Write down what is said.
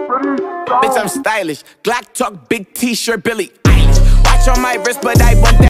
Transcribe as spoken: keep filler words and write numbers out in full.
Bitch, I'm stylish. Glock talk, big t-shirt, Billy Eilish. Watch on my wrist, but I want that.